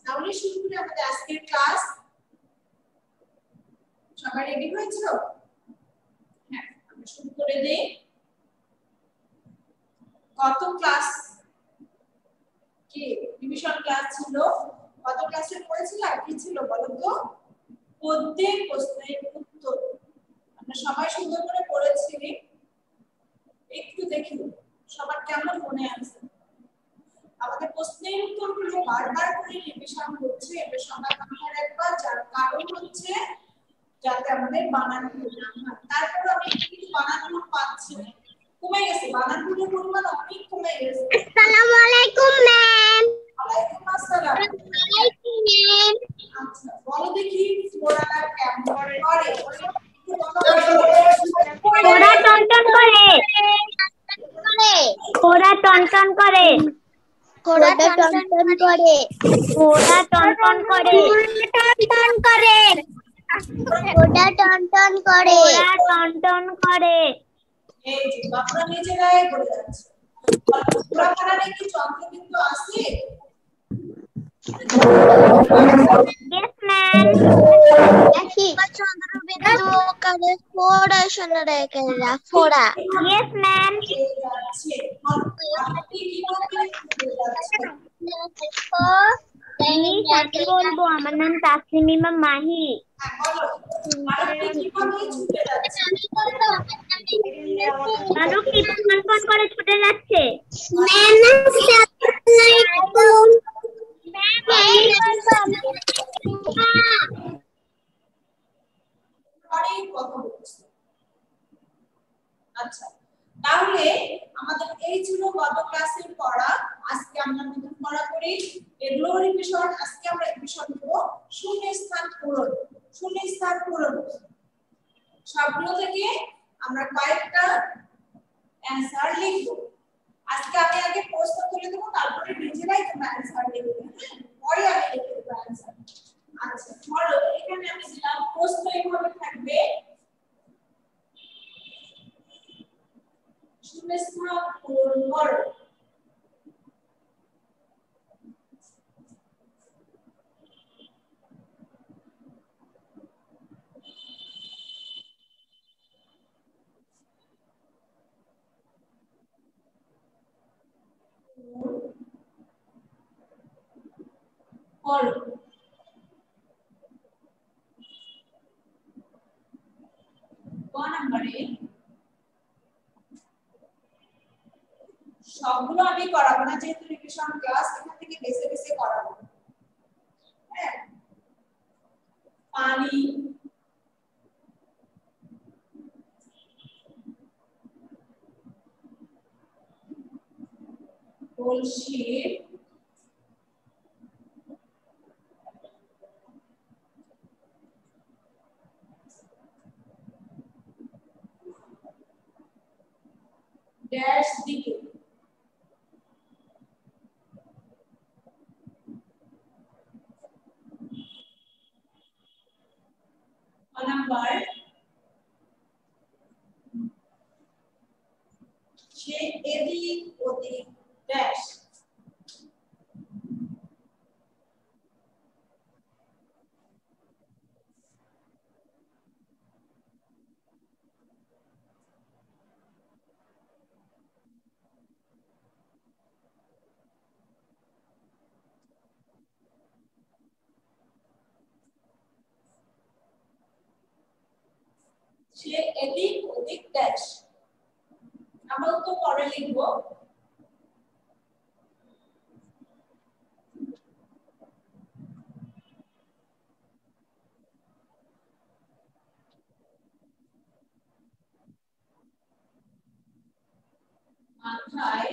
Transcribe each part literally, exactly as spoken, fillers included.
তাহলে শুরু করি আমাদের আজকের ক্লাস। সবাই রেডি হয়েছো? হ্যাঁ, আমরা শুরু করে দেই। কত ক্লাস কি রিভিশন ক্লাস ছিল? কত ক্লাসে পড়েছিলাম? কি ছিল বলো তো? প্রত্যেক প্রশ্নের উত্তর আমরা সবাই সুন্দর করে পড়েছি। একটু দেখি সবার কেমন মনে আছে। আমাদের প্রশ্নের উত্তরগুলো বারবার করে রিভিশন করছে, এটা সবার মাথায় রাখবা। যার কারণ হচ্ছে যাতে আমাদের বানান ভুল না হয়। তারপর আমি কিন্তু বানান ভুল পাচ্ছি না, কমে গেছে, বানান ভুলের পরিমাণ অনেক কমে গেছে। আসসালামু আলাইকুম ম্যাম। ওয়ালাইকুম আসসালাম। ওয়ালাইকুম ম্যাম। আচ্ছা বলো দেখি ফোড়া কেমন করে? ফোড়া টনটন করে। ফোড়া টনটন করে। ফোড়া টনটন করে। ফোড়া টনটন করে। টনটন করে। ফোড়া টনটন করে। ফোড়া টনটন করে। এই যে বাপরা নিজেরাই বলে যাচ্ছে। ফোড়া ফাড়ার কি যন্ত্রবিন্দু আছে? Yes, ma'am. চন্দ্রবিন্দু করে ফোড়া সোনারে কেরা ফোড়া। Yes, ma'am. আমি সাথে বলবো, আমার নাম তাসলিমা মাহি। আরো কি ফোন ফোন করে ছুটে যাচ্ছে? ম্যাম আসসালামু আচ্ছা তাহলে আমাদের এই ছিল গত ক্লাসের পড়া। আজকে আমরা নতুন পড়া করি, এগুলো রিভিশন। আজকে আমরা রিভিশন দেব শূন্য স্থান পূরণ। শূন্য স্থান পূরণ সবগুলো থেকে আমরা কয়েকটা অ্যানসার লিখব। আজকে আমি আগে প্রশ্ন তুলে দেব, তারপরে নিজেরাই তোমরা অ্যানসার লিখবে। পরে আমি লিখে দেব অ্যানসার। আচ্ছা ধরো এখানে আমি দিলাম প্রশ্ন এইভাবে থাকবে, শূন্য স্থান পূরণ করো। করো ক নম্বরে সবগুলো আমি করাবো না, যেহেতু রিভিশন ক্লাস, এখান থেকে বেছে বেছে করাবো। হ্যাঁ, পানি, কলসি, ড্যাশ দিকে, নাম্বার সে এদিক ওদিক ড্যাশ। সে এদিক ওদিক ড্যাশ। আমরা তো পরে লিখব। মাথায়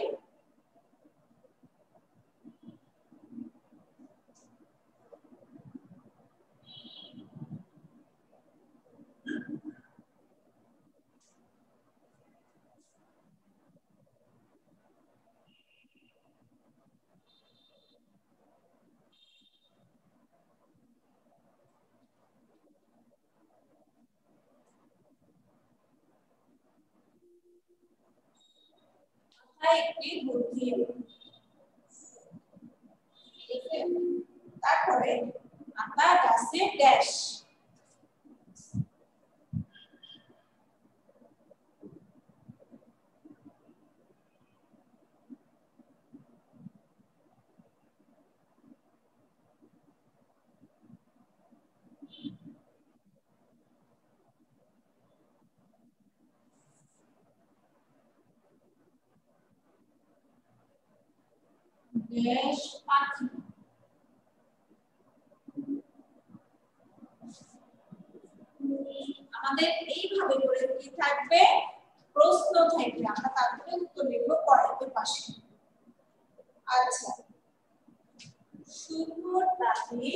একটি বুদ্ধি। তারপর আতা গাছে ড্যাশ ড্যাশ পাখি আমাদের এইভাবে করে কি থাকবে প্রশ্ন থাকবে আমরা তারপরে উত্তর লিখব পরের পাশে আচ্ছা শুকর রাতে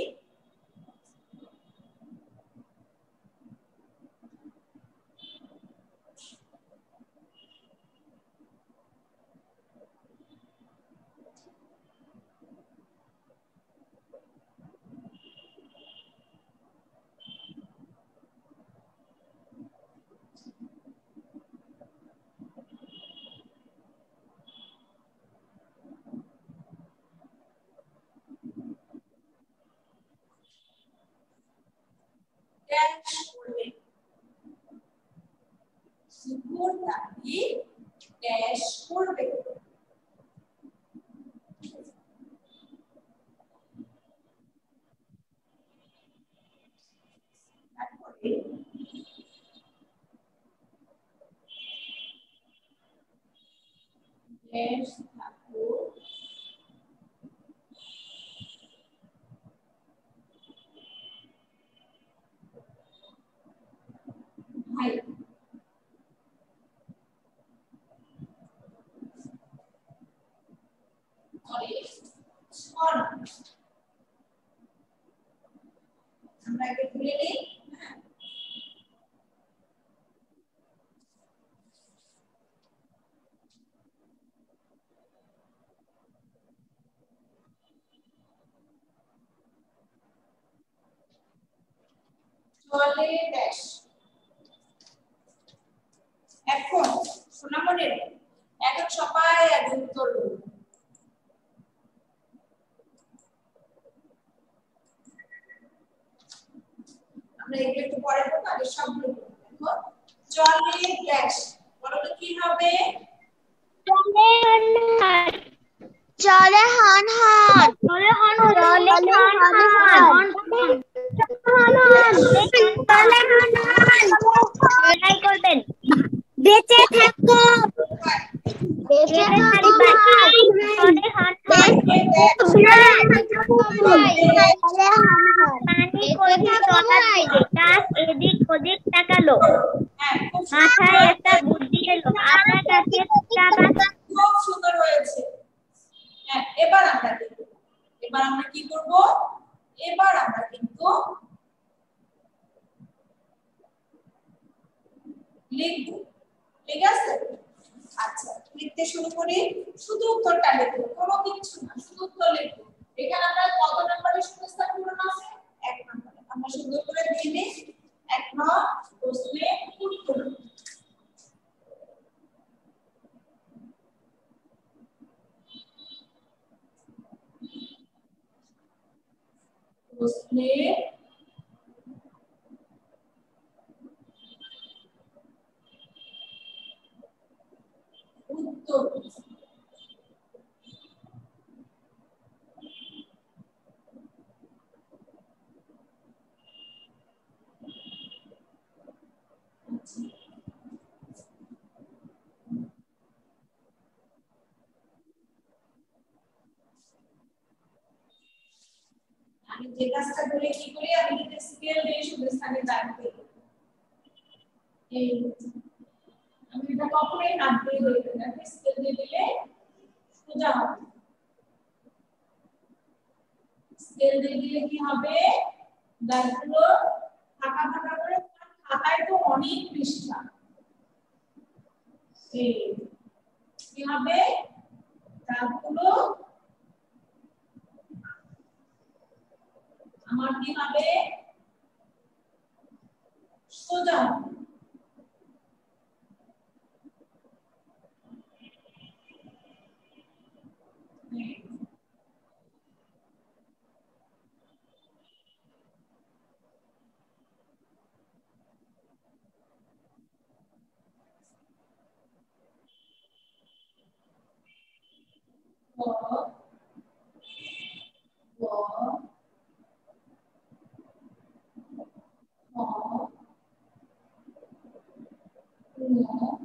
ড্যাশ করবে শুকর রাতে ড্যাশ করবে তারপরে ড্যাশ থাকো ভাই পরে ছড় আমরা একে তুলে নেই চলে ড্যাশ এখন সোনামণি এখন সবাই এক উত্তর বলুন আমরা এগুলো একটু পরে পড়বো আগে সবগুলো দেখো চলে ড্যাশ বলো তো কি হবে চলে হান হান চলে হন হন চলে হান হান হন হন চলে হন হন ট্রাই করবেন বেঁচে থাকো বেঁচে বেঁচে থাকো থাকো ভাই চলে হন হন বেঁচে থাকো ভাই চলে হান হান পানি বেঁচে কলসি থাকো তলার ভাই দিকে গাছ এদিক ওদিক তাকালো হ্যাঁ খুব মাথায় একটা বুদ্ধি এলো আতা গাছের চারা খুব সুন্দর হয়েছে হ্যাঁ এবার আমরা দেখব এবার আমরা কি করব এবার আমরা কিন্তু লিখব ঠিক আছে আচ্ছা লিখতে শুরু করি শুধু উত্তরটা লিখব কোনো কিছু না শুধু উত্তর লিখব এখানে আমরা কত নম্বরের শূন্যস্থান পূরণ আছে এক নম্বরে আমরা সুন্দর করে দিয়ে দিই এক নম্বর প্রশ্নে উত্তর প্রশ্নে উত্তর আমি যে কাজটা বলে কি করি আমি কিন্তু স্কেল দিয়ে শূন্যস্থানে দাগ দিই এই আমি এটা কখনোই হাত দিয়ে দিই না স্কেল দিয়ে দিলে সোজা হবে স্কেল দিয়ে দিলে কি হবে দাগগুলো ফাঁকা ফাঁকা করে খাতায় তো অনেক পৃষ্ঠা এই কি হবে দাগগুলো আমার কি হবে সোজা ক গ খ ঙ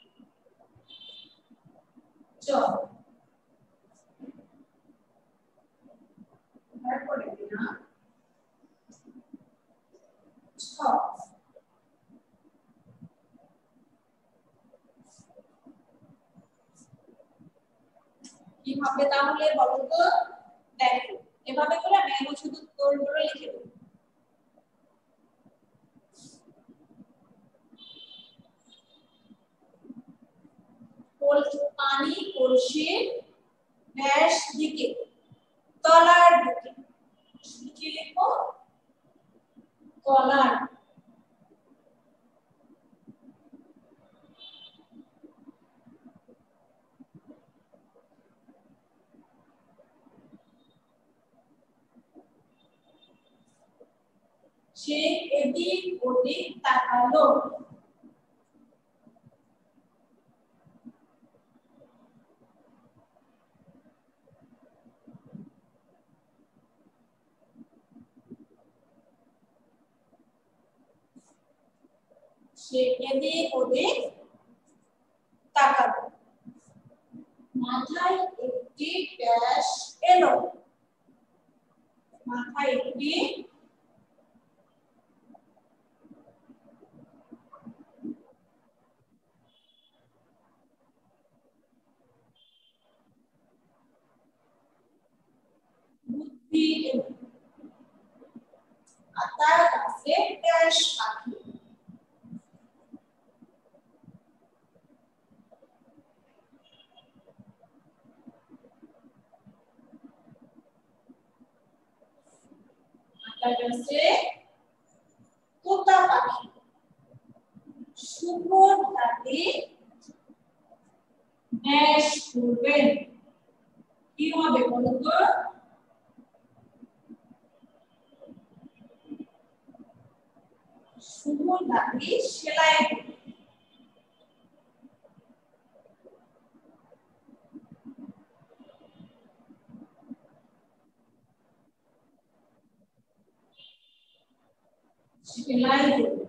চ তারপরে না ছ কি হবে তাহলে বলো তো দেখো এভাবে করে আমি এখন শুধু তোর করে লিখে দেব পানি কলসির ড্যাশ দিকে তলার দিকে কি লিখবো কলার সে এদিক ওদিক তাকালো সে এদিক ওদিক তাকালো মাথায় একটি ড্যাশ এলো মাথায় একটি বুদ্ধি এলো আর তার কাছে ড্যাশ পাখি তার কাছে তোতা পাখি শুভর দাদি ড্যাশ করবেন কি হবে বলো তো শুভর দাদি সেলাই সেলাই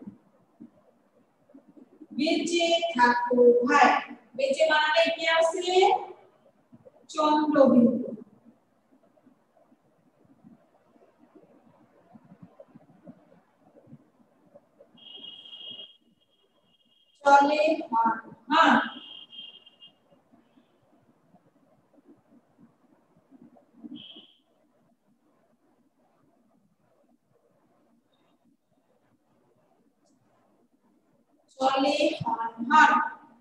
বেঁচে থাকো ভাই বেঁচে বানালে কি আসে চন্দ্রবিন্দু চলে হান হান চলে হান হান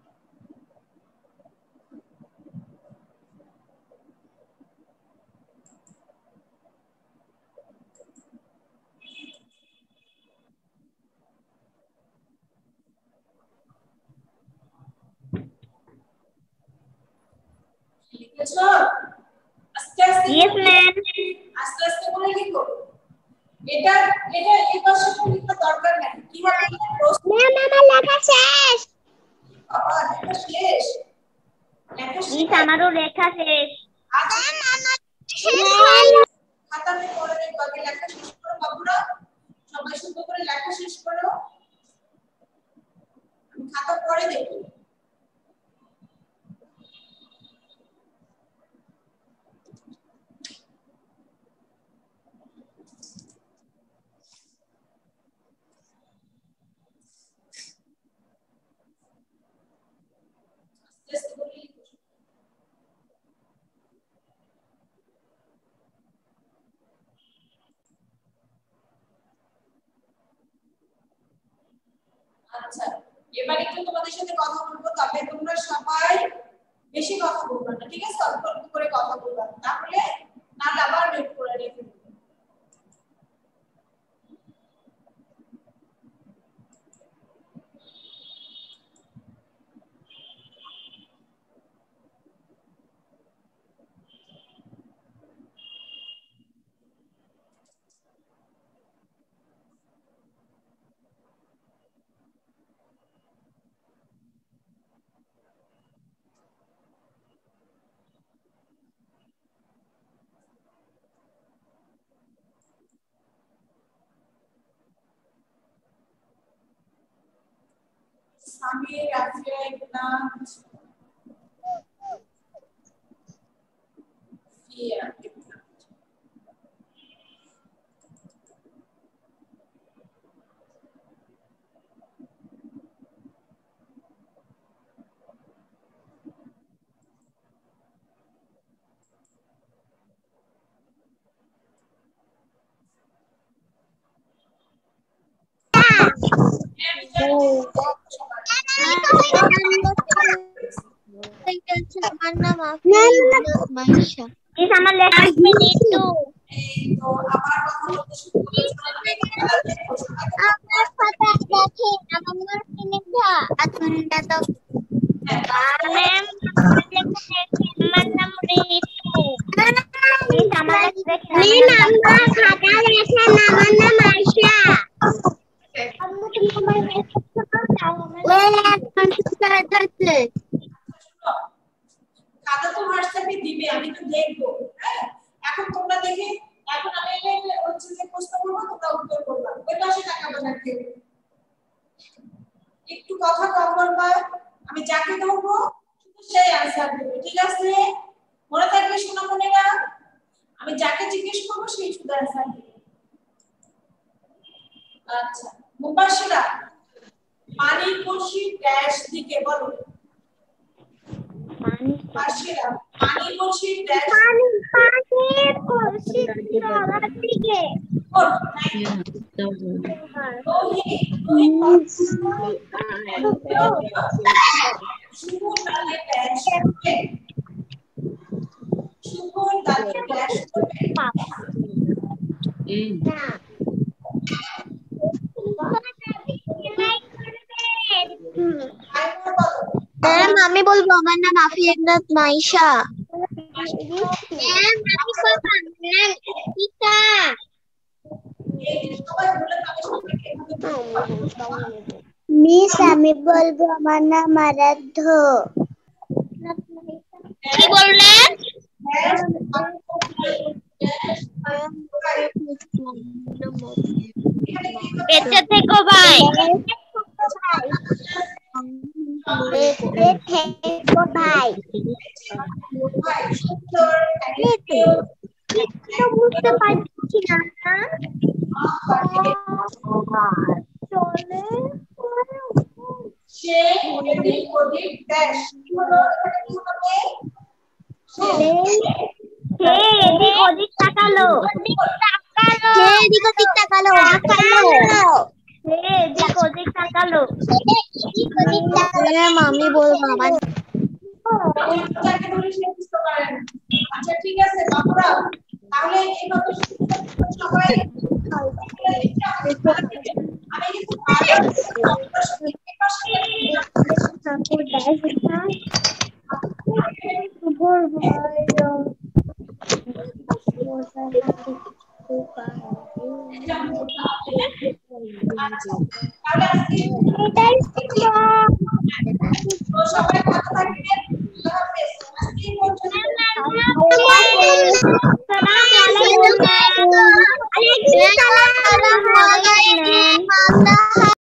লিখেছো আস্তে আস্তে Yes, ma'am. আস্তে আস্তে করে লিখো এটা এটা এই পাশে কোনো লিখার দরকার নাই কি হবে প্রশ্ন ম্যাম আমার লেখা শেষ বাবা লেখা শেষ লেখা শেষ Miss, আমারও লেখা শেষ। আচ্ছা ম্যাম আমার শেষ হয়নি খাতাতে পড়ে রেখো আগে লেখা শেষ করো বাবুরা সবাই সুন্দর করে লেখা শেষ করো আমি খাতা পড়ে দেখি আস্তে আস্তে করে লিখো আচ্ছা এবার একটু তোমাদের সাথে কথা বলবো তবে তোমরা সবাই বেশি কথা বলবা না ঠিক আছে অল্প অল্প করে কথা বলবা তাহলে না আবার নোট করে রেখে দিবে সামির, রাফিয়া, ইকরাম, ফিয়া। আমার নাম মাইশা। Miss আমার লেখা নিটু। এই তো আবার কথা বলতে শুরু করেছে। আমার কথা দেখেন আমার নাম স্নিগ্ধা। আতুনটা তো ম্যাম আমার লেখা দেখেন আমার নাম রিতু। মিস আমার লেখা দেখেন আমার নাম খাতা দেখেন আমার নাম আয়শা। খাতা তো হোয়াটসঅ্যাপে দিবে, আমি তো দেখবো। হ্যাঁ, এখন তোমরা দেখে, এখন আমি এলে হচ্ছে যে প্রশ্ন করবো, তোমরা উত্তর করবা। ওই পাশে তাকাবো না কেউ। একটু কথা কম বলবা, আমি যাকে ধরবো শুধু সেই অ্যানসার দেবে, ঠিক আছে? মনে থাকবে শোনা মনে না? আমি যাকে জিজ্ঞেস করবো সেই শুধু অ্যানসার দেবে। আচ্ছা, মুবাশশিরা, পানি কলসি ড্যাশ দিকে বলো। মুবাশশিরা, পানি কলসি ড্যাশ পানি পানির কলসি চড়ার দিকে। কোন ওহি ওহি শুভর দালে ড্যাশ করবে, শুভর দালে ড্যাশ করবে। ম্যাম আমি বলবো আমার নাম আফিয়া ইকরাত মাইশা। ম্যাম আমি বলবো আমার নাম ইকা। মিস আমি বলবো আমার নাম আরাধ্য। কি বললেন? বেঁচে থেকো ভাই। বেঁচে থেকো ভাই। তো বুঝতে পারছি না। চলে সে এদিক ওদিক ড্যাশ কি হলো, এটা কি হবে? সে এদিক ওদিক তাকালো। সে এদিক ওদিক তাকালো। সে এদিক ওদিক তাকালো। ম্যাম আমি বলবো আমার যাকে ধরে সে বুঝতে পারেন। আচ্ছা ঠিক আছে বাবুরা, তাহলে এই মত সবাই আমি কিন্তু বারবার আপনাদের সাথে এই পাশে তাহলে আজকে তো সবাই ভালো থাকবেন। আল্লাহ হাফেজ। আজকে এই পর্যন্ত। আসসালামু আলাইকুম। আলাইকুম সালাম।